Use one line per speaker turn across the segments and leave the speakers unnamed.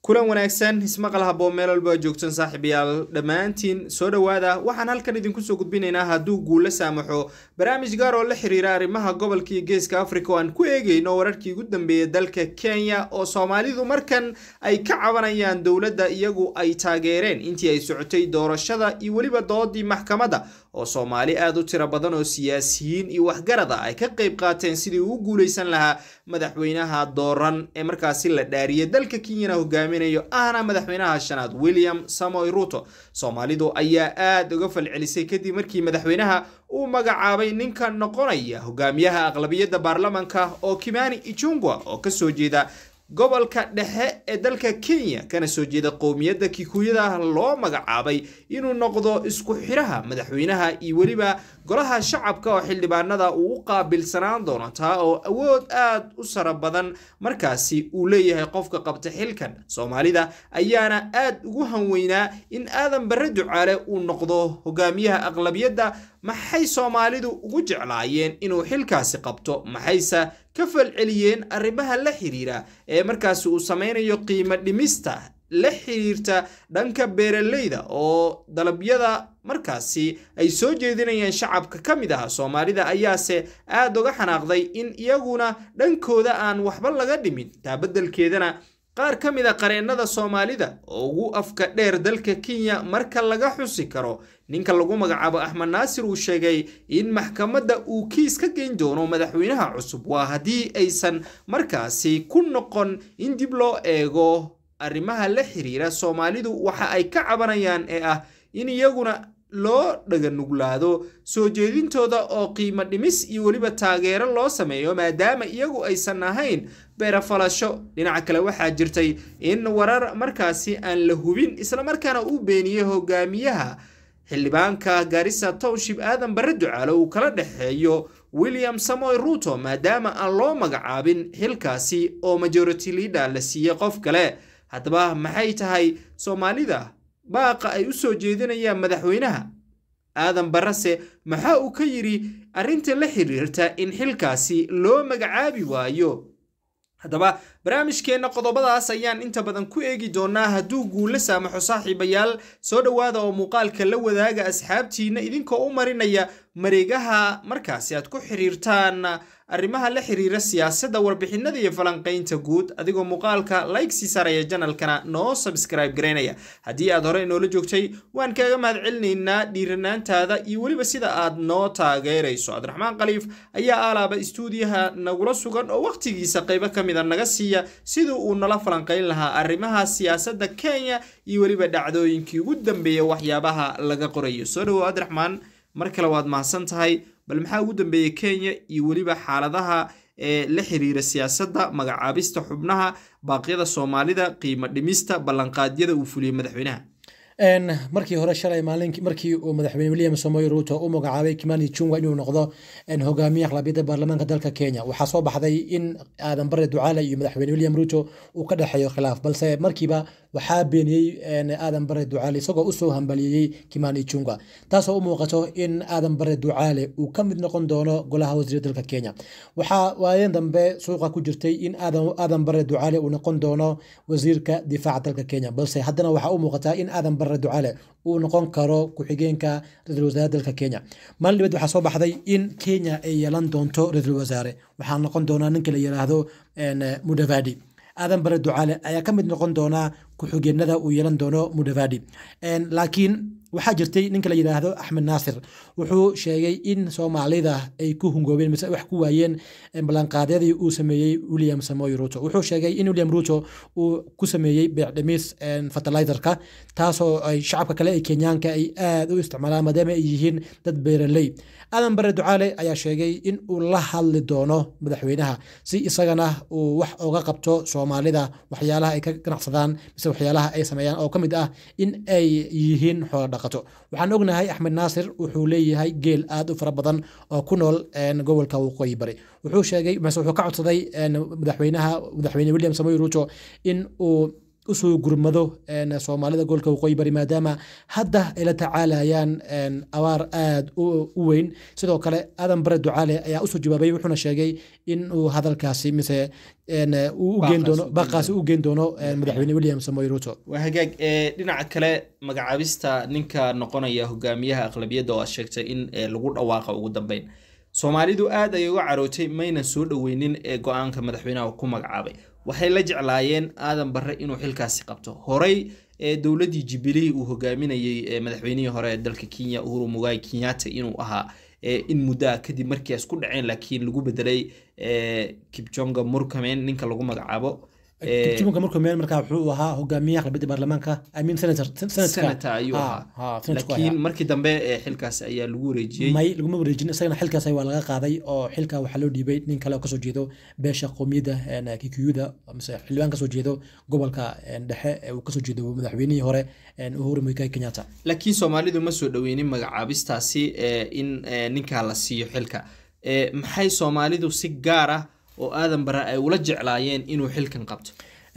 kulan wanaagsan ismaqal haboo meel walba joogtan saaxiibayaal dhamaantiin soo dhawaada waxaan halkan idinku soo gudbinaynaa hadduu guulo saamaxo barnaamij gaar oo la xiriira arrimaha gobolka iyo geeska Afrika oo aan ku eegayno wararkii ugu dambeeyay dalka Kenya oo Soomaalidu markan ay ka cabanayaan dawladda iyagu ay taageereen intii ay socotay doorashada iyo waliba doodii maxkamadda oo Soomaali aad u tiro badan oo siyaasiyiin iyo waxgarad ay ka qayb qaateen sidii uu guuleysan lahaa madaxweynaha dooran ee markaasi la dhaariyay dalka Kenya hogaaminayo ahna madaxweynaha shanaad William Samoei Ruto Soomaalidu ayaa aad uga falcelisay kadib markii madaxweynaha uu magacaabay ninka noqonaya hogaamiyaha aqlabiyadda baarlamaanka oo Kimani Ichung'wah oo ka soo jeeda gobolka dhexe ee dalka Kenya kana soo jeeda qowmiyadda Kikuyada loo magacaabay inuu noqdo isku xiraha madaxweynaha iyo waliba golaha shacabka oo xildhibaanada uu qaabilsanaan doono taa oo awood aad u sara badan markaasi uu leeyahay qofka qabta xilkan Soomaalida ayaana aad ugu hanweynaa in Aadan Barre Ducaale uu noqdo hogaamiyaha aqlabiyadda maxay Soomaalidu ugu jeclaayeen inuu xilkaasi qabto maxaysa ka falceliyeen arrimaha la xiriira ee markaas uu sameynayo qiimo dhimista la xiriirta dhanka beeraleyda oo dalabyada markaasi ay soo jeedinayaan shacabka kamid ah Soomaalida ayaase aad uga xanaaqday in iyaguna dhankooda aan waxba laga dhimin taabadalkeedana qaar kamid ah qareenada Soomaalida oo ugu afka dheer dalka Kenya marka laga xusi karo ninka lagu magacaabo Axmed Naasir uu sheegay in maxkamadda uu kiis ka geyn doono madaxweynaha cusub waa hadii aysan markaasi ku noqon in dib loo eego arrimaha la xiriira Soomaalidu waxa ay ka cabanayaan ee ah in iyaguna loo dhaga nuglaado soo jeedintooda oo qiimo dhimis iyo waliba taageero loo sameeyo maadaama iyagu aysan ahayn beerafalasho dhinaca kale waxaa jirtay in warar markaasi aan la hubin isla markaana uu beeniyay hogaamiyaha xildhibaanka Garissa Township Aadan Barre Ducaale uu kala dhaxeeyo William Samoei Ruto maadaama aan loo magacaabin xilkaasi oo majority leader la siiyay qof kale haddaba maxay tahay Soomaalida baaqa ay u soo jeedinayaan madaxweynaha Aadan Barre maxaa uu ka yiri arrinta la xiriirta in xilkaasi loo magacaabi waayo haddaba barnaamijkeena qodobadaas ayaan inta badan ku eegi doonaa hadduu guulo saamaxo saaxiibayaal soo dhawaada oo muuqaalka la wadaaga asxaabtiina idinkoo u marinaya mareegaha markaasi aad ku xiriirtaan arrimaha la xiriira siyaasadda warbixinada iyo falanqaynta guud adigoo muuqaalka like si saraya channelkana noo subscribe gareynaya haddii aad hore inoola joogtay waan kaaga mahadcelinaynaa dhiiranaantaada iyo waliba sida aad noo taageerayso Cabdiraxmaan Khaliif ayaa aalaaba stuudiyaha nagula sugan oo waqtigiisa qaybo kamid ah naga siiya sidoo uu nala falanqayn lahaa arrimaha siyaasadda Kenya iyo waliba dhacdooyinkii ugu dambeeyay waxyaabaha laga qorayo soo dhawaad Cabdiraxmaan mar kale waad mahadsan tahay bal maxaa ugu dambeeyay Kenya iyo waliba xaaladaha la xiriira siyaasadda magacaabista xubnaha baaqyada Soomaalida qiimo dhimista ballanqaadyada uu fuliyay madaxweynaha
markii hore shalay maalinkii markii uu madaxweyne William Samoei Ruto uu magacaabay Kimani Ichung'wah inuu noqdo hogaamiyaha aqlabiyadda baarlamaanka dalka Kenya waxa soo baxday in Aadan Barre Ducaale iyo madaxweyne William Ruto uu ka dhaxeeyo khilaaf balse markiiba waxa beeniyay Aadan Barre Ducaale isagoo u soo hambaliyay Kimani Ichung'wah taasoo u muuqato in Aadan Barre Ducaale uu ka mid noqon doono golaha wasiirada dalka Kenya waxa waayeen dambe suuqa ku jirtay in Aadan Barre Ducaale uu noqon doono wasiirka difaaca dalka Kenya balse haddana waxa u muuqata in Aadan Barre Ducaale uu noqon karo ku-xigeenka ra'iisul wasaaraha dalka Kenya maalin dibad waxa soo baxday in Kenya ay yeelan doonto ra'iisul wasaare waxa noqon doona ninka la yiraahdo Mudavadi Aadan Barre Ducaale ayaa ka mid noqon doona ku-xigeenada uu yeelan doono Mudavadi laakiin waxaa jirtay ninka la yiraahdo Axmed Naasir wuxuu sheegay in Soomaalida ay ku hungoobeen mise wax ku waayeen ballanqaadyadii uu sameeyay William Samoei Ruto wuxuu sheegay in William Ruto uu ku sameeyay beec dhimis fertilizerka taasoo ay shacabka kale ee Kenyaanka ay aad u isticmaalaan maadaama ay yihiin dad beeraley Aadan Barre Ducaale ayaa sheegay in uu la hadli doono madaxweynaha si isagana uu wax uga qabto Soomaalida waxyaalaha ay ka ganacsadaan mise waxyaalaha ay sameeyaan oo kamid ah in ay yihiin xoolo dhaqato waxaan ognahay Axmed Naasir wuxuu leeyahay geel aad u fara badan oo ku nool gobolka Waqooyi Bari wuxuu sheegay wuxuu ka codsaday madaxweyne William Samoei Ruto in uu usoo gurmado soomaalida gobolka waqooyi bari maadaama hadda ay la tacaalayaan abaar aad u weyn. sidoo kale aadan bare ducaale ayaa usoo jawaabay wuxuuna sheegay in uu hadalkaasi mise baaqaasi u geen doono madaxweyne William Samoei Ruto.
waa hagaag dhinaca kale magacaabista ninka noqonaya hogaamiyaha aqlabiyadda oo sheegtay in lagu dhawaaqa ugu dambeyn Soomaalidu aad ay uga carootay mayna soo dhaweynin go'aanka madaxweynaha ku magacaabay. waxay la jeclaayeen aadan bare inuu xilkaasi qabto. horey dawladii Jubilee uu hogaaminayay madaxweynihii hore ee dalka Kenya Uhuru Muigai Kenyatta inuu ahaa in muddo kadib markii ay isku dhaceen laakiin lagu bedelay Kipchumba Murkomen ninka lagu magacaabo
Kipchumba Murkomen markaa wuxuu ahaa hogaamiyaha aqlabiyadda baarlamaanka
senator ayuu ahaa laakiin markii dambe xilkaas ayaa lagu wareejiyay
laguma wareejin isagana xilkaas waa laga qaaday oo xilka waxa loo dhiibay nin kale oo kasoo jeedo beesha qowmiyadda Kikuyuda mise xildhibaan kasoo jeedo gobolka dhexe ee uu kasoo jeedo madaxweynihii hore Uhuru Muigai Kenyatta.
laakiin Soomaalidu ma soo dhaweynin magacaabistaasi in ninka la siiyo xilka. maxay Soomaalidu si gaar ah oo aadan bare ay ula jeclaayeen inuu xilkan qabto.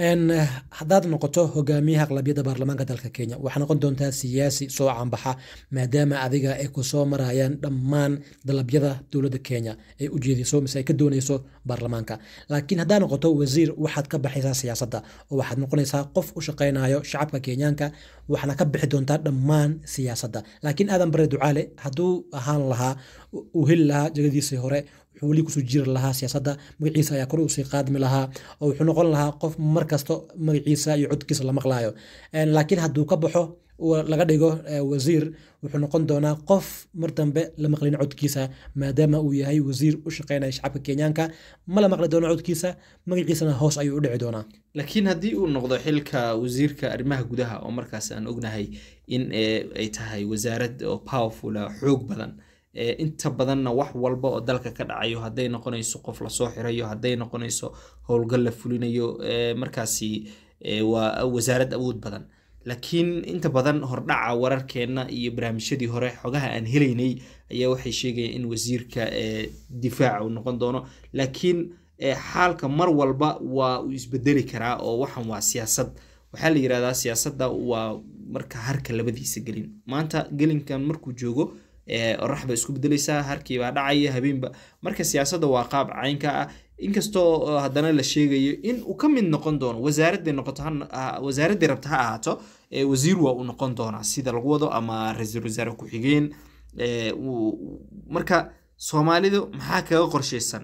haddaad noqoto hogaamiyaha aqlabiyadda baarlamaanka dalka Kenya waxaa noqon doontaa siyaasi soo caanbaxa maadaama adiga ay ku soo marayaan dhammaan dalabyada dowladda Kenya ay u jeediso mise ay ka doonayso baarlamaanka. laakiin haddaad noqoto wasiir waxaad ka baxaysaa siyaasadda oo waxaad noqonaysaa qof u shaqaynayo shacabka Kenyaanka waxaana ka bixi doontaa dhammaan siyaasadda. laakiin aadan bare ducaale hadduu ahaan lahaa uu heli lahaa jagadiisii hore wali kusoo jiri lahaa siyaasadda magaciisa ayaa kor u sii qaadmi lahaa oo wuxuu noqon lahaa qof markasta magaciisa iyo codkiisa la maqlaayo. laakiin hadduu ka baxo laga dhigo wasiir wuxuu noqon doonaa qof mar dambe la maqlin codkiisa maadaama uu yahay wasiir u shaqeynaya shacabka Kenyaanka ma la maqli doono codkiisa magaciisana hoos ayuu u dhici doonaa.
laakiin haddii uu noqdo xilka wasiirka arrimaha gudaha oo markaas aan ognahay in ay tahay wasaarad oo powerful xoog badan inta badanna wax walba oo dalka ka dhacayo haday noqonayso qof la soo xirayo haday noqonayso howlgal la fulinayo markaasi waa wasaarad awood badan. laakiin inta badan hordhaca wararkeena iyo barnaamijyadii hore xogaha aan helaynay ayaa waxay sheegayaan in wasiirka difaaca uu noqon doono. laakiin xaalka mar walba waa uu isbedeli karaa oo waxan waa siyaasad. waxaa la yiraahdaa siyaasadda waa marka harka labadiisa gelin. maanta gelinkan markuu joogo orax ba isku bedelaysaa harkii baa dhacaya habeenba. marka siyaasadda waa qaab caynka ah inkastoo haddana la sheegayo in uu ka mid noqon doono wasaaradda noqoto wasaaradda rabta ha ahaato wasiir waa uu noqon doonaa sida lagu wado ama ra'iisul wasaare ku xigeen. marka Soomaalidu maxaa kaga qorsheysan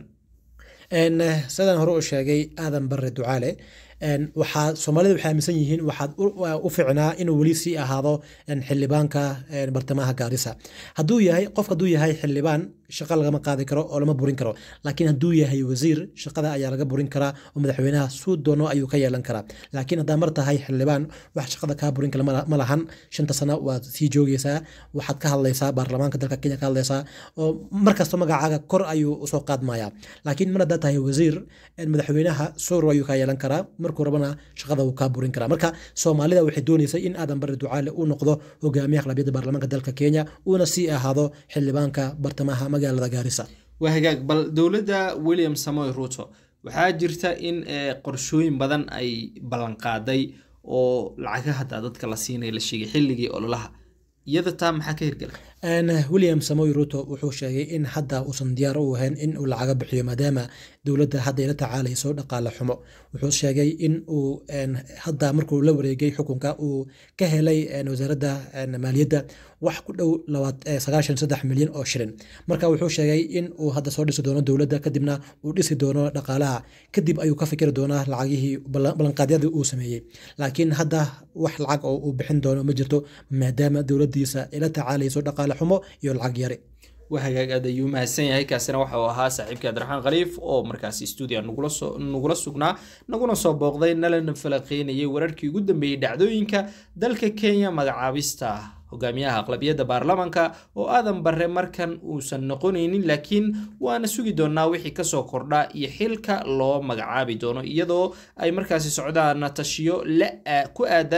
sidaan hore u sheegay aadan bare ducaale waxaa Soomaalidu waxay aaminsan yihiin waxaad u ficnaa inuu wali sii ahaado xildhibaanka bartamaha Gaarisa. hadduu yahay xildhibaan shaqo lagama qaadi karo oo lama burin karo. laakiin hadduu yahay wasiir shaqada ayaa laga burin karaa oo madaxweynaha suu doono ayuu ka yeelan karaa. laakiin haddaa mar tahay xildhibaan wax shaqada kaa burin kara ma lahan. 5 sano waad sii joogaysaa waxaad ka hadlaysaa baarlamaanka dalka Kenya ka hadlaysaa oo markasta magacaaga kor ayuu usoo qaadmayaa. laakiin mar haddaa tahay wasiir madaxweynaha soo ayuu ka yeelan karaa markuu rabana shaqada uu ka burin karaa. marka Soomaalida waxay doonaysaa in aadan bare ducaale uu noqdo hogaamiyaha aqlabiyadda baarlamaanka dalka Kenya uuna sii ahaado xildhibaanka bartamaha magaalada Gaarisa.
waa hagaag bal dawladda William Samoei Ruto waxaa jirta in qorshooyin badan ay ballan qaaday oo lacagaha dadka la siinay la sheegay xilligii ololaha iyada taa maxaa ka hirgalay.
William Samoei Ruto wuxuu sheegay in hadda uusan diyaar u ahayn in uu lacag bixiyo maadaama dawladda hadda ay la tacaalayso dhaqaale xumo. wuxuu sheegay in uu hadda markuu la wareegay xukunka uu ka helay wasaaradda maaliyadda wax ku dhow 93 milyan oo shilin. marka wuxuu sheegay in uu hadda soo dhisi doono dawladda kadibna uu dhisi doono dhaqaalaha kadib ayuu ka fikiri doonaa lacagihii ballanqaadyadii uu sameeyay. laakiin hadda wax lacag oo uu bixin doono ma jirto maadaama dawladdiisa ay la tacaalayso dhaqaale xumo iyo lacag yari.
وهاجاج هذا يوم هالسنة هيك سنة واحد وها صاحب كده رحان غريف أو مركز استوديو نقول سجنا نقول صوب بغضين نلنا فلقين يورركي جدا بيدعدوينك دلك كينيا مدعابستا hogaamiyaha aqlabiyadda baarlamaanka oo aadan bare markan uusan noqonaynin laakiin waana sugi doonaa wixii ka soo kordha iyo xilka loo magacaabi doono iyadoo ay markaasi socdaan tashiyo ku aadan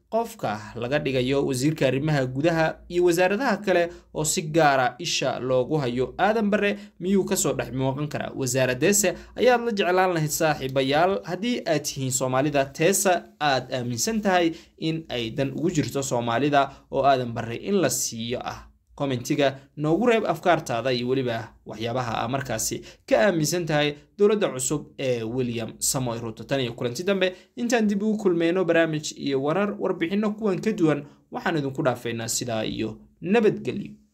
qofka laga dhigayo wasiirka arrimaha gudaha iyo wasaaradaha kale oo si gaara isha loogu hayo Aadan Barre miyuu ka soo dhex muuqan karaa wasaaradeese ayaad la jeclaan lahayd saaxiibayaal haddii aad tihiin Soomaalida teesa aad aaminsan tahay in ay dan ugu jirto Soomaalida oo Aadan Barre in la siiyo commentiga noogu reeb afkaartaada iyo waliba waxyaabaha markaasi ka aaminsan tahay dowladda cusub ee William Samoei Ruto tan iyo kulanti dambe intaan dib ugu kulmeyno barnaamij iyo warbixino kuwan ka duwan waxaan idinku dhaafeynaa sidaa iyo nabadgelyo.